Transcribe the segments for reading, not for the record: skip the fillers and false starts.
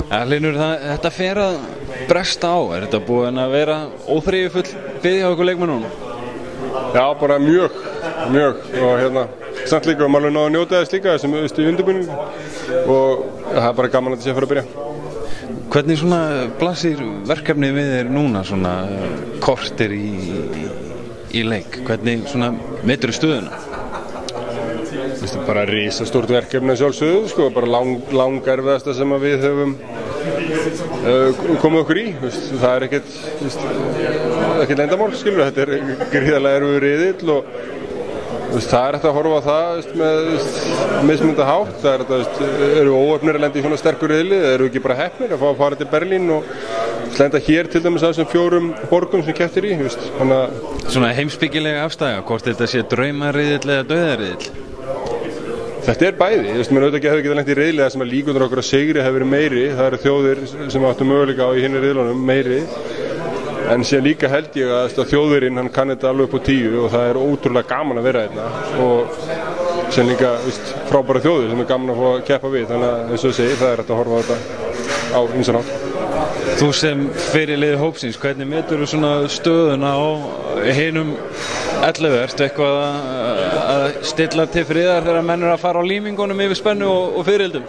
Hlynur, þetta fer að bresta á. Þetta búin að vera óþreyjufull bið hjá ykkur leikmönnunum? Já, bara mjög og samt líka maður náðu að njóta þess líka þessum í undirbúningu og það bara gaman að þetta sé að fara að byrja. Hvernig svona blasir verkefni við þér núna, svona korter í leik? Hvernig svona metur stöðuna? Þetta er bara risastórt verkefni sjálfsögðu, sko, bara langerfiðasta sem að við höfum komið okkur í. Það er ekkert leyndarmál, skilur, þetta er gríðarlega erfiður riðill og það er hægt að horfa á það með mismunandi hátt. Það eru óöfnir að lenda í svona sterkur riðli, það eru ekki bara heppnir að fá að fara til Berlín og lenda hér til dæmis á þessum 4 borgum sem kepptir í. Svona heimspekilega afstæða, hvort þetta sé draumariðill eða dauðariðill? Þetta er bæði, menn auðvitað hefur getað lent í riðli þar sem að líkundur okkur að sigri hefur verið meiri. Það eru þjóðir sem áttu möguleika á í hinni riðlunum meiri. En síðan líka held ég að þjóðurinn, hann kann þetta alveg upp á 10 og það er ótrúlega gaman að vera hérna. Og síðan líka frábæra þjóðir sem er gaman að fá að keppa við. Þannig að eins og ég segi, það er hægt að horfa á þetta á ýmsan hátt. Þú sem fyrirliði hópsins, hvernig metur þú svona stöðuna á hinum 11? Ertu eitthvað að stilla til friðar þegar menn eru að fara á límingunum yfir spennu og fyririldum?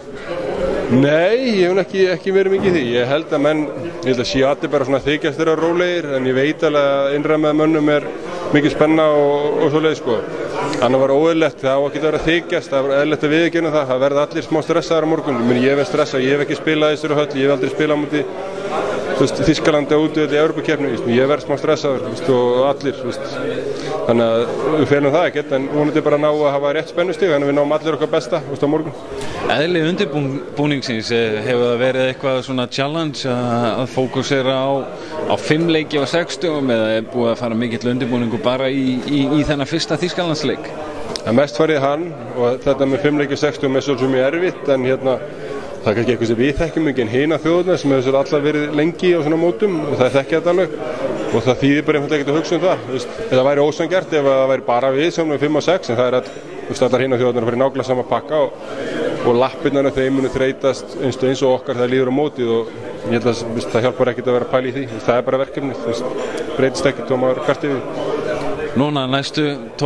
Nei, ég hef ekki verið mikið í því. Ég held að menn, ég held að sé allir bara svona þykjast þeirra rólegir, en ég veit alveg að innra með mönnum er mikið spenna og svoleiðis, sko. Annað var óeðlilegt, það á ekki að vera þykjast, það var eðlilegt að viðurkenna það. Það verða allir smá stressaðar á morgun. Ég hef stressað, ég hef ekki spilað í þessari höll, ég hef aldrei spilað á móti Þýskalandi á úti í Evrópukeppni, ég hef verið smá stressaður og allir, þannig að við felum það ekkert, en vonandi bara ná að hafa rétt spennustig, þannig að við náum allir okkar besta á morgun. Eðli undirbúningsins, hefur það verið eitthvað svona challenge að fókusera á 5 leiki á 60 eða er búið að fara mikill undirbúningu bara í þennan fyrsta Þýskalandsleik? Það mest farið hann og þetta með 5 leiki á 60 er svolítið mjög erfitt, en það er kannski eitthvað sem við þekkjum ekki en hina þjóðurnar sem hefur allar verið lengi á svona mótum og það þekkja þetta alveg og það þýðir bara einfaldlega ekkert að hugsa það. Það væri ósanngjarnt ef það væri bara við sem við 5 og 6 en það er allar hina þjóðurnar að fara í nákvæmlega sama pakka og lappirnar af þeim munu þreytast eins og okkar það líður á mótið og ég held að það hjálpar ekkert að vera pæli í því. Það er bara verkefni, breytist ekkert og maður kart yfir. Núna næstu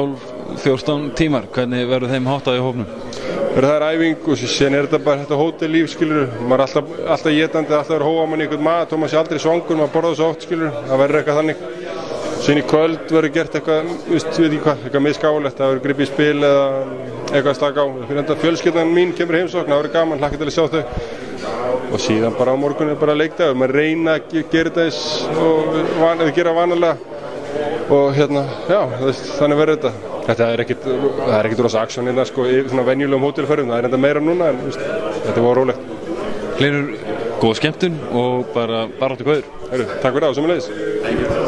12-14 tímar, hvernig verður þeim háttað í hópnum? Það er æfing og síðan er þetta bara þetta hótellíf, skilur, maður er alltaf étandi, alltaf er hóa mann í einhvern mat og maður sé aldrei svangur, maður borða svo oft, skilur, það verður eitthvað þannig. Síðan í kvöld verður gert eitthvað, veit ekki hvað, eitthvað misgáðlegt, það verður gripið í spil eða eitthvað að slaka á. Fyrir þetta fjölskyldan mín kemur heimsókn, það verður gaman, hlakka til að sjá þau. Og síðan bara á morgun er bara leikdagur, maður reyna að gera þetta og gera vanalega og já, þannig verður þetta. Það er ekkert rosa aksjón hérna sko í svona venjulegum hótelferðum, það er enda meira núna en þetta var rólegt. Hlynur, góð skemmtun og bara áttu góður. Takk fyrir það, sömuleiðis.